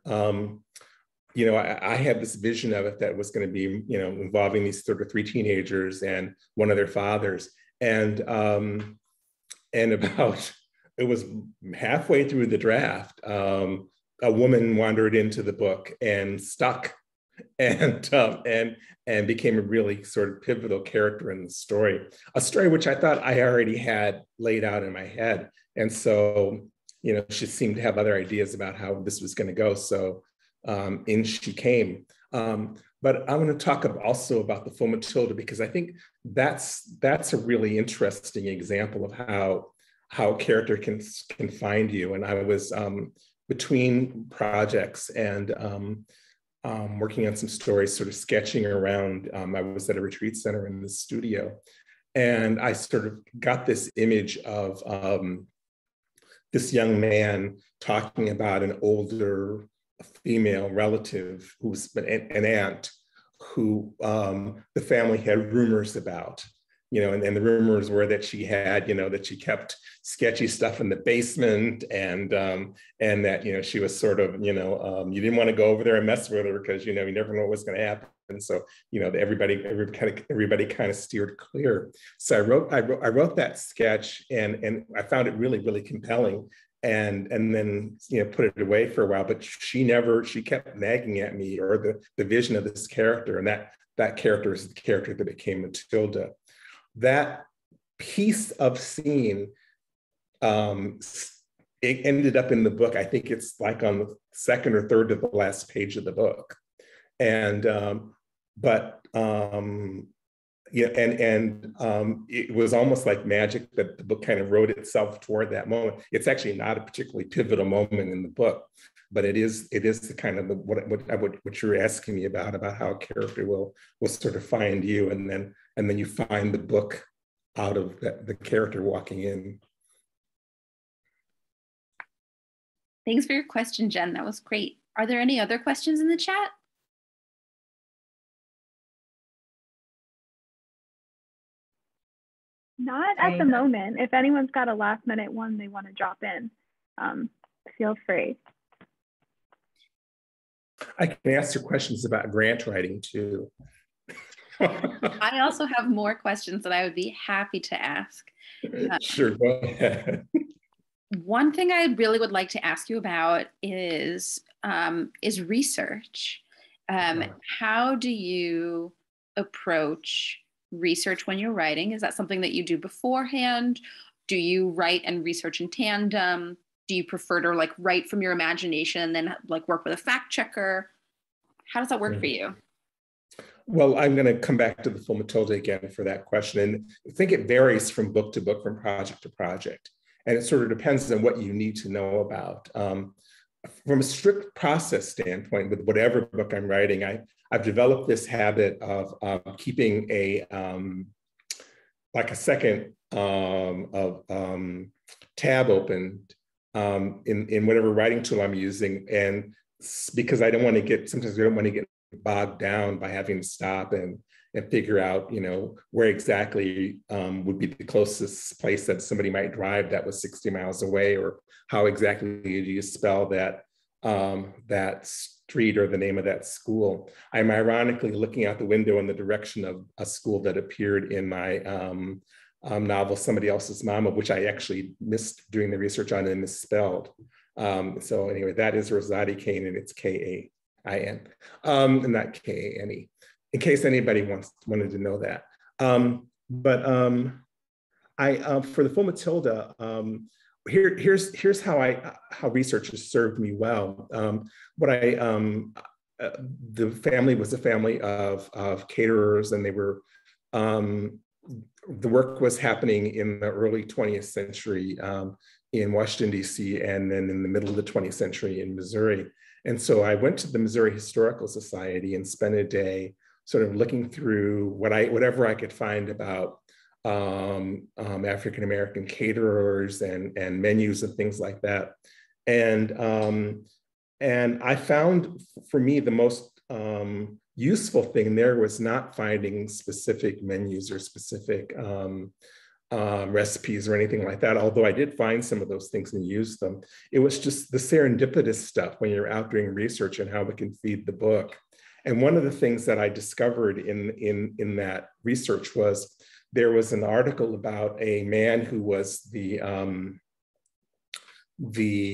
I had this vision of it that was going to be, involving these 3 teenagers and one of their fathers. And about, it was halfway through the draft. a woman wandered into the book and stuck and became a really sort of pivotal character in the story, a story which I thought I already had laid out in my head. And so, you know, she seemed to have other ideas about how this was going to go. So in she came. But I want to talk also about the Full Matilda, because I think that's a really interesting example of how character can find you. And I was between projects and working on some stories, sort of sketching around. I was at a retreat center in the studio, and I sort of got this image of this young man talking about an older female relative who's an aunt who the family had rumors about, you know, and the rumors were that she had, you know, that she kept sketchy stuff in the basement, and that, you know, she was sort of, you know, you didn't want to go over there and mess with her because, you know, you never know what was going to happen. And so, you know, everybody kind of steered clear. So I wrote that sketch, and I found it really, really compelling. And then, you know, put it away for a while, but she kept nagging at me, or the vision of this character, and that character is the character that became Matilda. That piece of scene, it ended up in the book. I think it's like on the second or third to the last page of the book. And, yeah, and it was almost like magic that the book kind of wrote itself toward that moment. It's actually not a particularly pivotal moment in the book, but it is the kind of what you're asking me about how a character will sort of find you, and then you find the book out of the character walking in. Thanks for your question, Jen. That was great. Are there any other questions in the chat? Not at the moment. If anyone's got a last minute one they want to drop in, feel free. I can answer questions about grant writing too. I also have more questions that I would be happy to ask. Sure, go ahead. One thing I really would like to ask you about is research. How do you approach research when you're writing? Is that something that you do beforehand? Do you write and research in tandem? Do you prefer to like write from your imagination and then like work with a fact checker? How does that work for you? Well, I'm going to come back to the Full Matilda again for that question. And I think it varies from book to book, from project to project. And it sort of depends on what you need to know about. From a strict process standpoint, with whatever book I'm writing, I've developed this habit of keeping a second tab open in whatever writing tool I'm using, and because sometimes I don't want to get bogged down by having to stop and figure out, you know, where exactly would be the closest place that somebody might drive that was 60 miles away, or how exactly do you spell that street or the name of that school. I'm ironically looking out the window in the direction of a school that appeared in my novel, Somebody Else's Mama, which I actually missed doing the research on and misspelled. So anyway, that is Rosati Kane, and it's Kain, and not Kane, in case anybody wanted to know that. For the Full Matilda, here's how research has served me well. The family was a family of caterers, and they were the work was happening in the early 20th century in Washington, D.C., and then in the middle of the 20th century in Missouri. And so I went to the Missouri Historical Society and spent a day sort of looking through whatever I could find about African-American caterers and menus and things like that. And I found, for me, the most useful thing there was not finding specific menus or specific recipes or anything like that, although I did find some of those things and use them. It was just the serendipitous stuff when you're out doing research and how it can feed the book. And one of the things that I discovered in that research was there was an article about a man who was the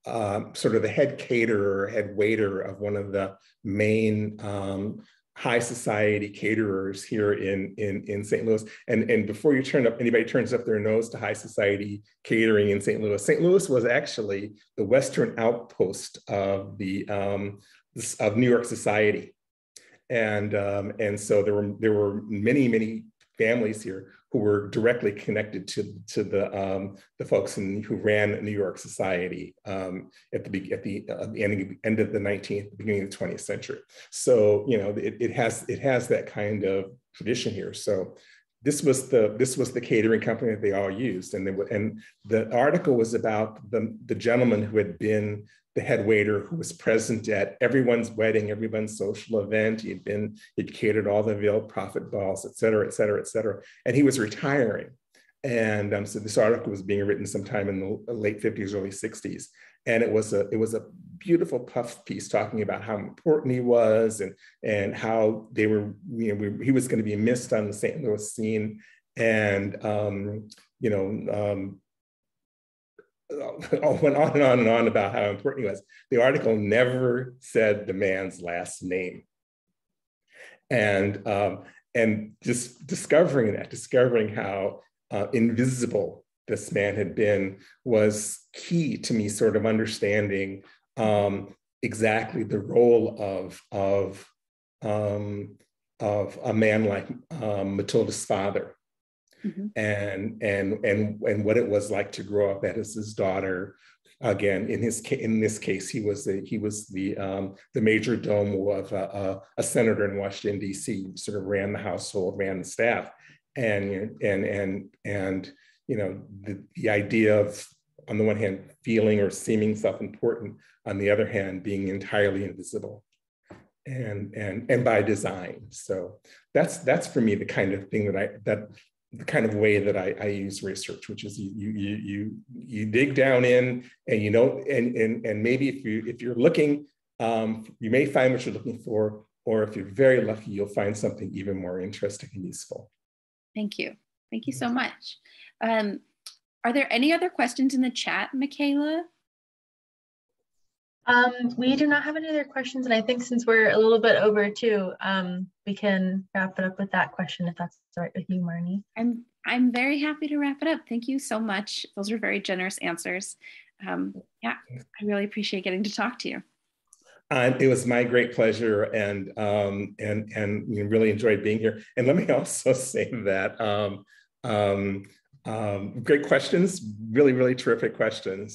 sort of the head caterer, head waiter of one of the main high society caterers here in St. Louis. And before anybody turns up their nose to high society catering in St. Louis was actually the western outpost of of New York society. And so there were many families here who were directly connected to the folks who ran New York society at the end of the 19th, beginning of the 20th century. So it has that kind of tradition here. So this was the catering company that they all used, and the article was about the gentleman who had been the head waiter, who was present at everyone's wedding, everyone's social event. He'd catered all the veiled prophet balls, et cetera, et cetera, et cetera. And he was retiring. And so this article was being written sometime in the late 50s, early 60s. And it was a beautiful puff piece talking about how important he was and how they were, he was going to be missed on the St. Louis scene. And, went on and on and on about how important he was. The article never said the man's last name. And just discovering how invisible this man had been was key to me sort of understanding exactly the role of a man like Matilda's father. Mm-hmm. and what it was like to grow up as his daughter. Again, in this case, he was the major domo of a senator in Washington D.C. Sort of ran the household, ran the staff, and the idea of, on the one hand, feeling or seeming self-important, on the other hand, being entirely invisible, and by design. So that's for me the kind of thing the kind of way that I use research, which is you dig down in, and maybe if you're looking, you may find what you're looking for, or if you're very lucky, you'll find something even more interesting and useful. Thank you so much. Are there any other questions in the chat, Michaela? We do not have any other questions, and I think since we're a little bit over too, we can wrap it up with that question, if that's all right with you, Marnie. I'm very happy to wrap it up. Thank you so much. Those were very generous answers. Yeah, I really appreciate getting to talk to you. It was my great pleasure, and really enjoyed being here. And let me also say that great questions, really terrific questions,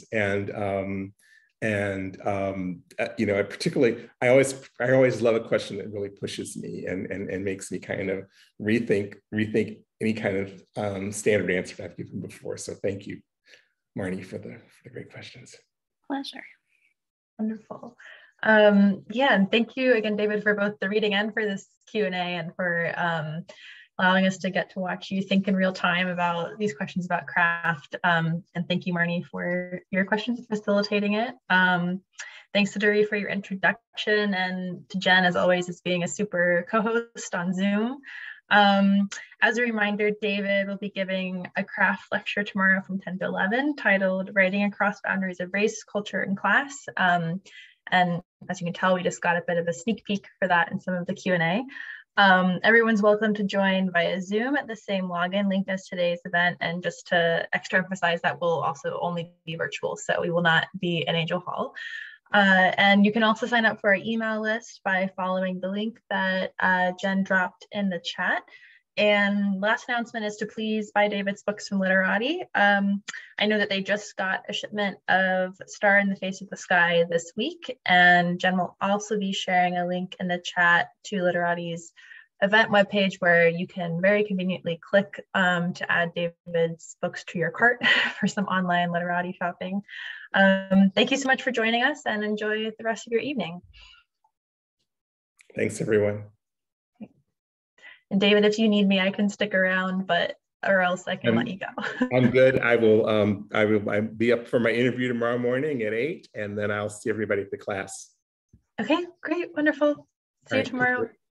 particularly, I always love a question that really pushes me and makes me kind of rethink any kind of standard answer I've given before. So thank you, Marnie, for the great questions. Pleasure. Wonderful. Yeah, and thank you again, David, for both the reading and for this Q&A, and for allowing us to get to watch you think in real time about these questions about craft. And thank you, Marnie, for your questions, facilitating it. Thanks to Dory for your introduction, and to Jen, as always, as being a super co-host on Zoom. As a reminder, David will be giving a craft lecture tomorrow from 10 to 11 titled Writing Across Boundaries of Race, Culture, and Class. And as you can tell, we just got a bit of a sneak peek for that in some of the Q&A. Everyone's welcome to join via Zoom at the same login linked as today's event. And just to extra emphasize, that will also only be virtual, so we will not be in Angel Hall. And you can also sign up for our email list by following the link that Jen dropped in the chat. And last announcement is to please buy David's books from Literati. I know that they just got a shipment of Star in the Face of the Sky this week, and Jen will also be sharing a link in the chat to Literati's event webpage, where you can very conveniently click to add David's books to your cart for some online Literati shopping. Thank you so much for joining us, and enjoy the rest of your evening. Thanks, everyone. And David, if you need me, I can stick around, or else I can let you go. I'm good. I will be up for my interview tomorrow morning at 8, and then I'll see everybody at the class. Okay, great, wonderful. See you tomorrow.